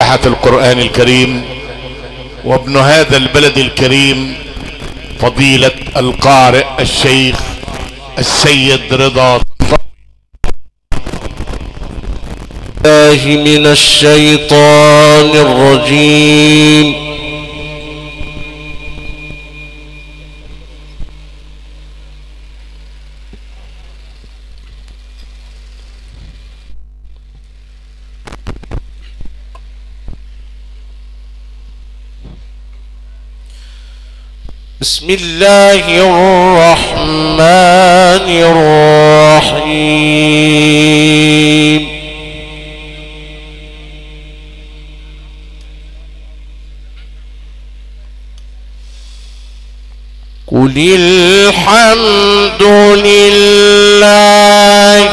فاتحة القرآن الكريم وابن هذا البلد الكريم فضيلة القارئ الشيخ السيد رضا الله من الشيطان الرجيم. بسم الله الرحمن الرحيم. قل الحمد لله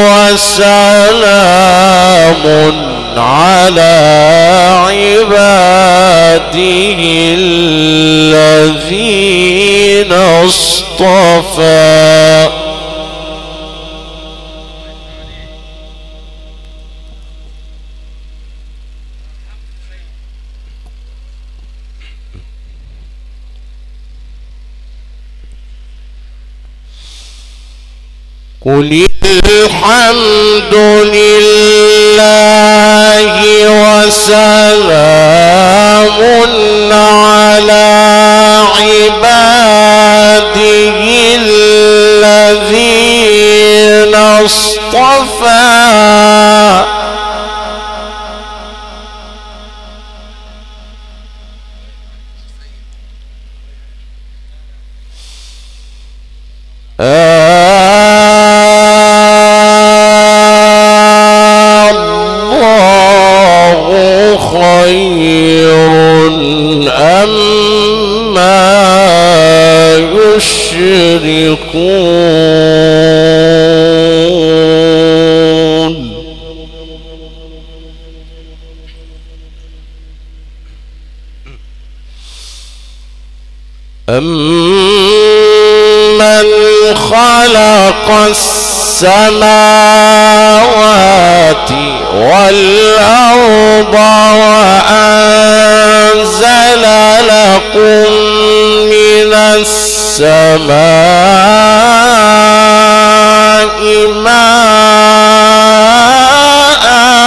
وسلام على عباده الذين اصطفى. قل الحمد لله وسلام على عباده الذين اصطفى. أمن خلق السماوات والأرض وأنزل لكم من السماء ماء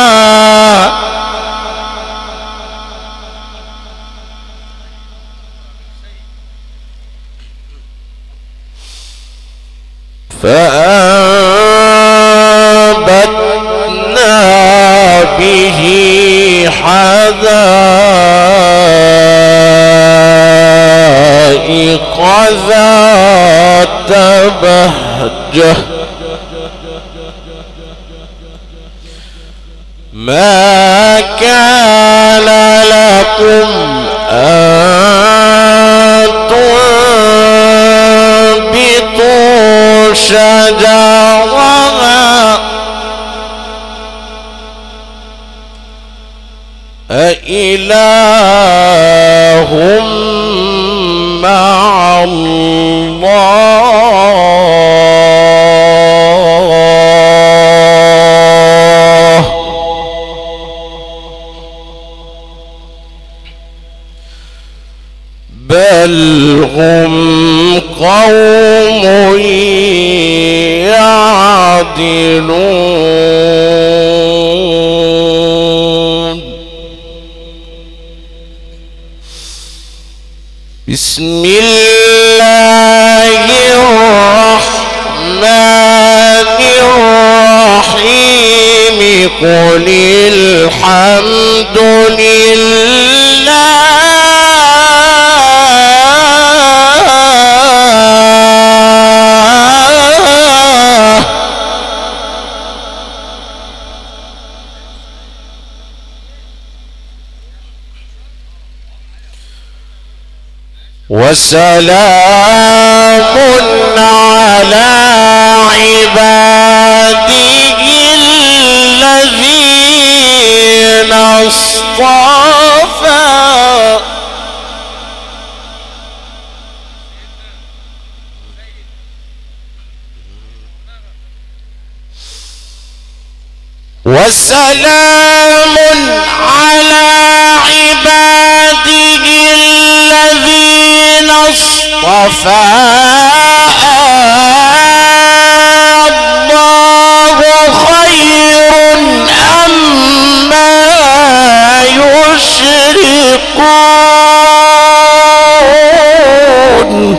فأنبتنا به حدائق ذات بهجة ما كان لكم أن تنبتوا شجرها أإله مع الله بل هم قوم يعدلون. بسم الله الرحمن الرحيم. قل الحمد لله وسلام على عباده الذين اصطفى. وسلام على الله خير أما يشركون.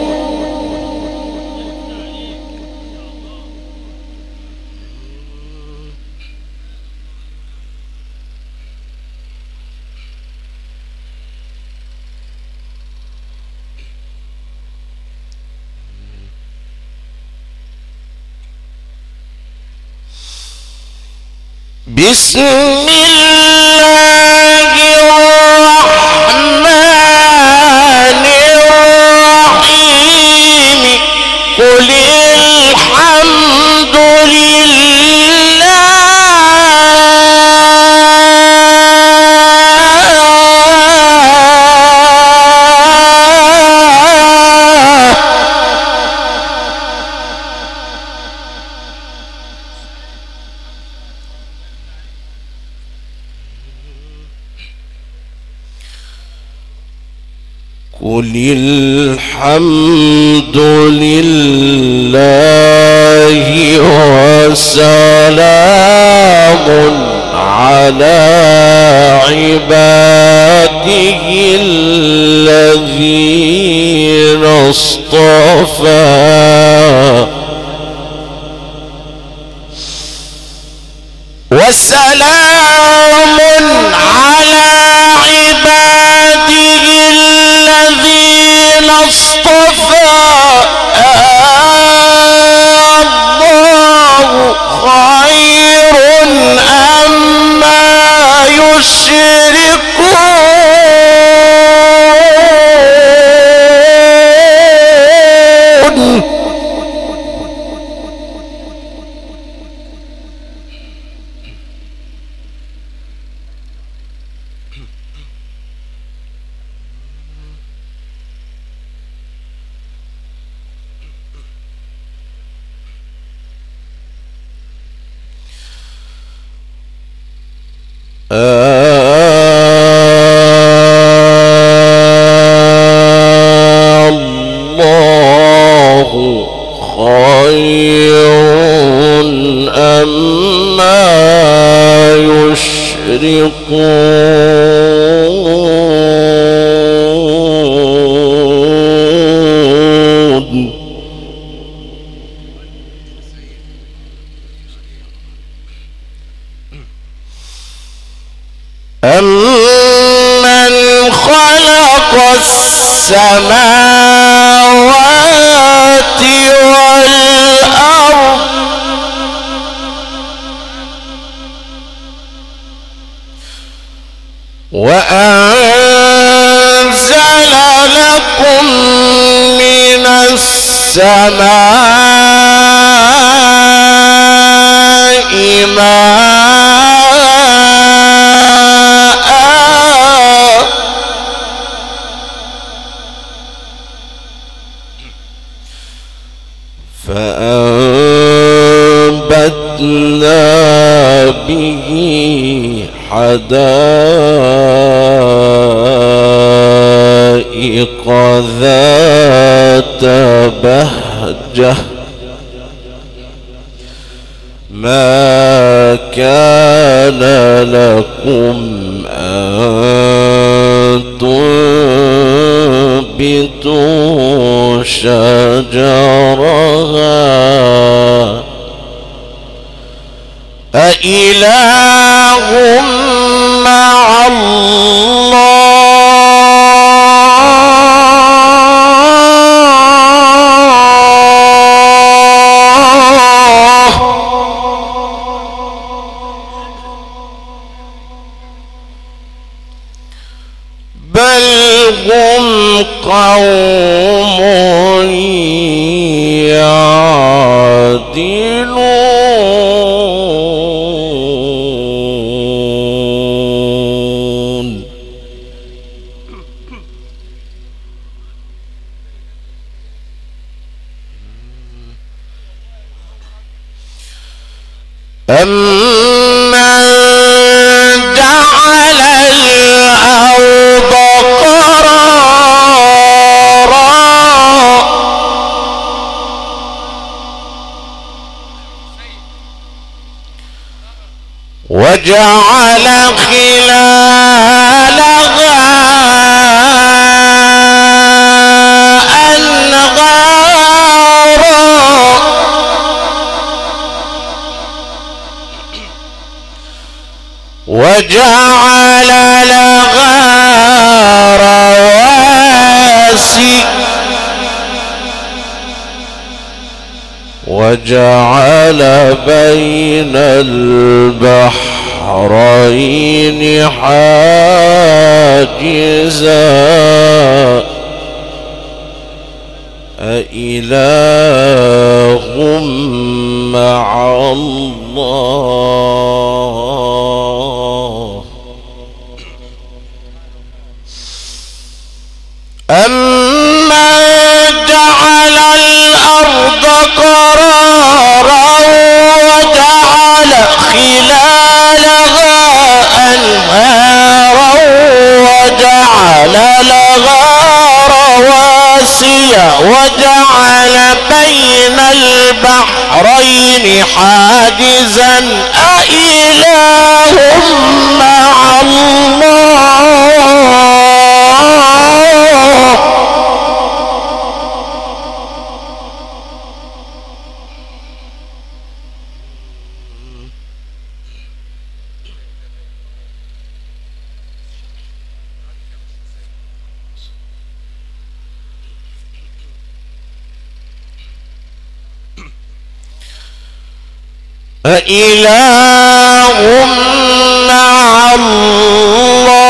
بسم الله الرحمن الرحيم. قل الحمد قل الحمد لله وسلام على عباده الذين اصطفى. وسلام على عباده الذين اصطفى. الله خير أما يشركون. الله خير أما يشركون. أمن خلق السماوات والأرض وأنزل لكم من السماء ماء فأنبتنا به حدائق ذات بهجة ما كان لكم أن تنبتوا شجرها أإله مع الله بل هم قوم يعدلون. أمن جعل الأرض قرارا وجعل خلالها أنهارا وجعل لها رواسي وجعل بين البحرين حاجزا أإله مع الله أمن جعل الأرض قرارا وجعل خلالها أنهارا وجعل لها رواسي وجعل بين البحرين حاجزا أإله مع الله أإله مع الله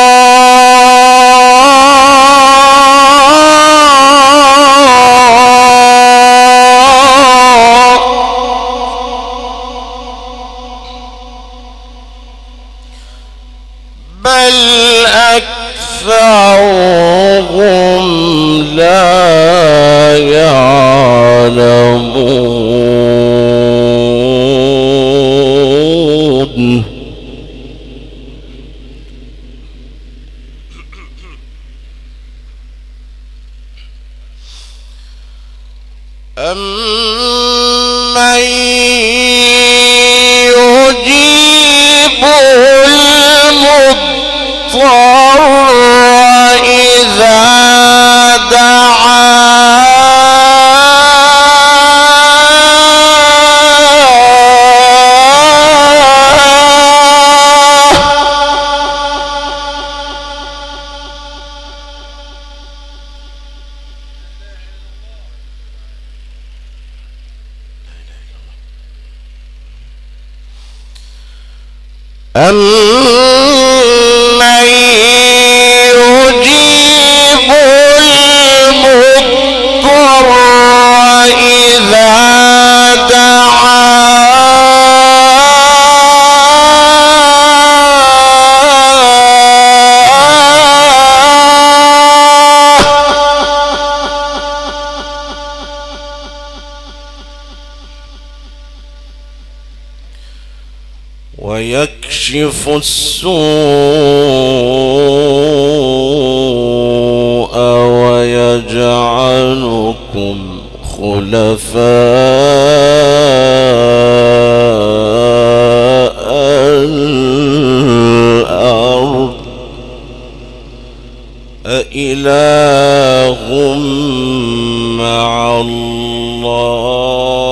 بل أكثرهم لا يعلمون أمن يجيب المضطر إذا أمن يجيب المضطر إذا ويكشف السوء ويجعلكم خلفاء الأرض أإله مع الله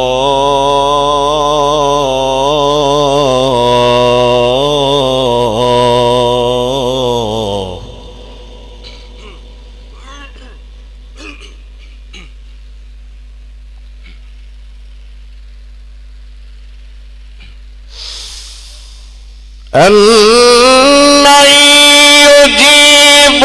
أمن يجيب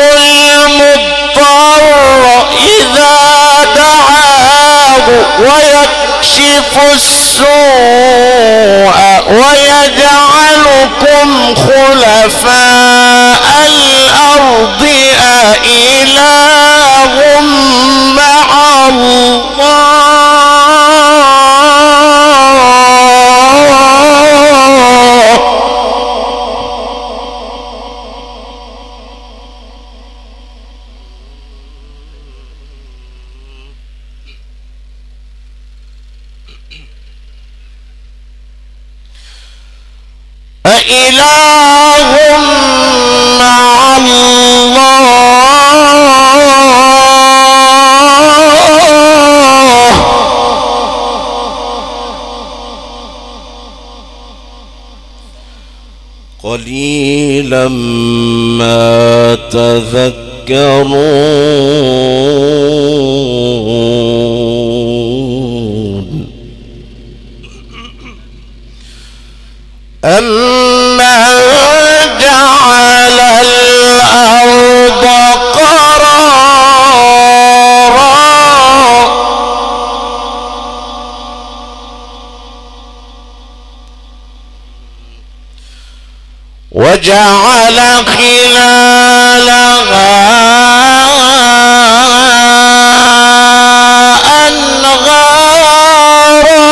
المضطر إذا دعاه ويكشف السوء ويجعلكم خلفاء الأرض أإله مع الله أإله مع الله قليلا ما تذكرون أمن جعل الأرض قرارا وجعل خلالها أنهارا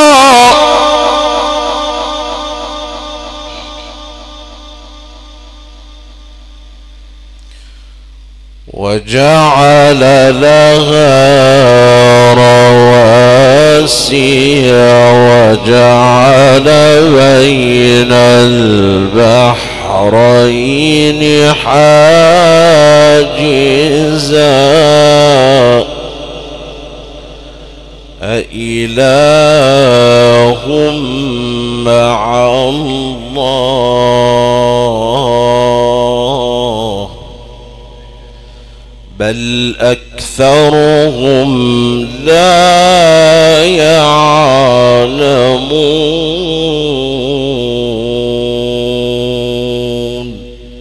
وجعل لها رواسي وجعل بين البحرين حاجزا أإله مع الله بل أكثرهم لا يعلمون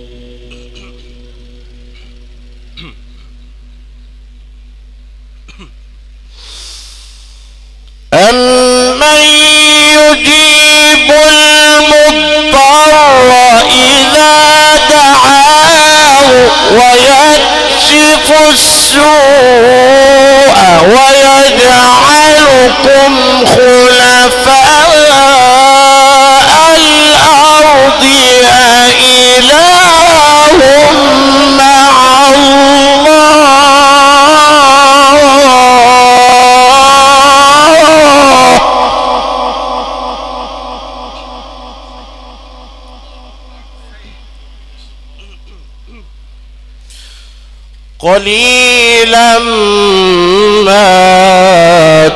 أمن يجيب المضطر إذا دعاه ويكشف السوء ويجعلكم خلفاء الأرض أإله مع الله قليلا ما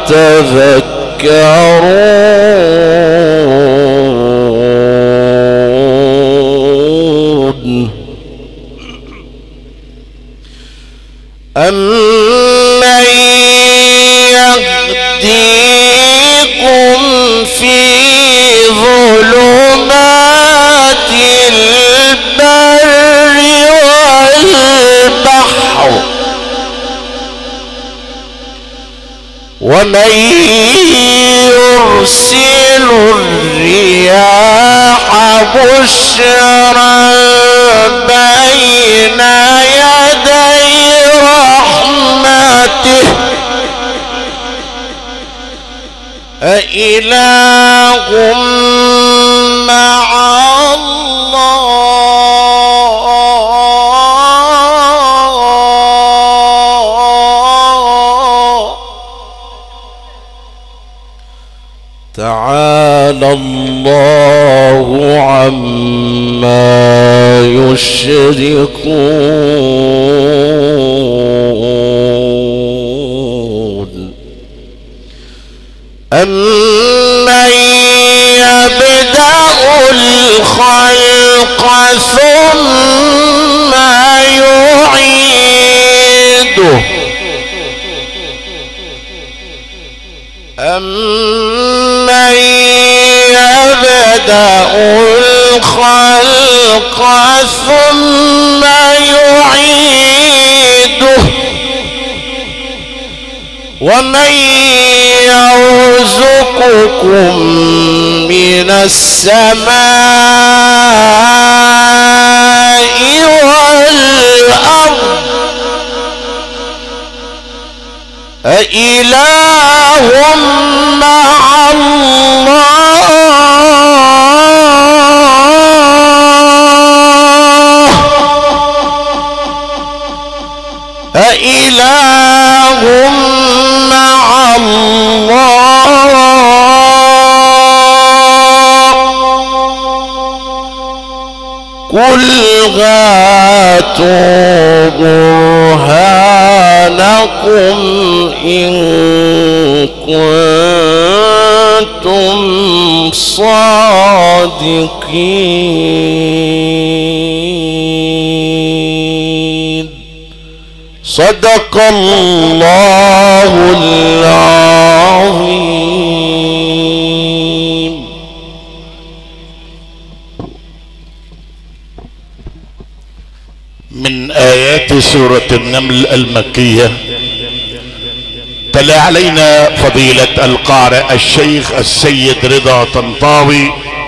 تذكرون أمن يهديكم في ظلمات البر والبحر ومن يرسل الرياح بشرا بين يدي رحمته أإله مع الله تعالى الله عما يشركون أمن يبدأ الخلق ثم يعيده أمن يبدأ الخلق ثم يعيده ومن يرزقكم من السماء والأرض أإله مع الله أإله مع الله هاتوا برهانكم إن كنتم صادقين. صدق الله العظيم. من آيات سورة النمل المكية. تلا علينا فضيلة القارئ الشيخ السيد رضا طنطاوي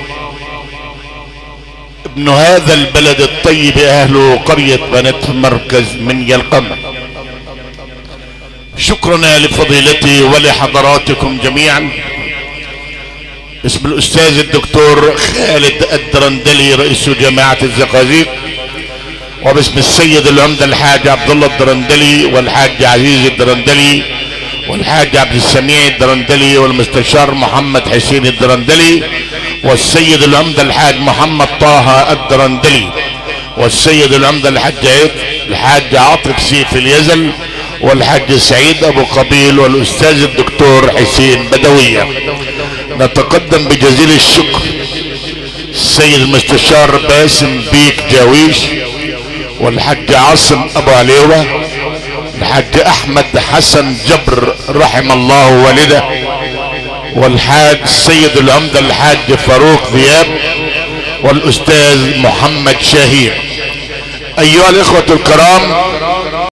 ابن هذا البلد الطيب، أهل قرية بنت مركز منيا القمر. شكرا لفضيلتي ولحضراتكم جميعا. باسم الأستاذ الدكتور خالد الدرندلي رئيس جامعة الزقازيق، وباسم السيد العمدة الحاج عبد الله الدرندلي والحاج عزيز الدرندلي والحاج عبد السميع الدرندلي والمستشار محمد حسين الدرندلي والسيد العمدة الحاج محمد طه الدرندلي والسيد العمدة الحاج عاطف سيف اليزل والحاج سعيد ابو قبيل والاستاذ الدكتور حسين بدوية. نتقدم بجزيل الشكر السيد المستشار باسم بيك جاويش والحاج عاصم ابو عليوة، الحاج احمد حسن جبر رحم الله والده، والحاج السيد العمدة الحاج فاروق ذياب والاستاذ محمد شاهين. ايها الاخوة الكرام،